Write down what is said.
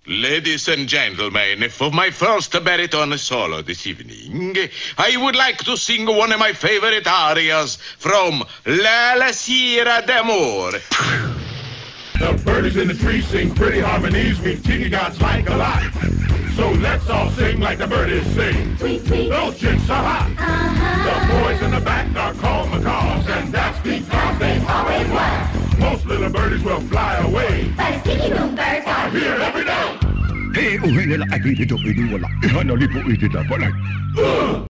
Ladies and gentlemen, for my first baritone solo this evening, I would like to sing one of my favorite arias from La Sierra d'Amore. The birdies in the trees sing pretty harmonies we tiki gods like a lot. So let's all sing like the birdies sing. Tweet, tweet. Those chicks are hot. The boys in the back are called macaws, and that's because they always were. Most little birdies will fly away, But his tiki room birds are here every day. Hey, oh, hey, I did it,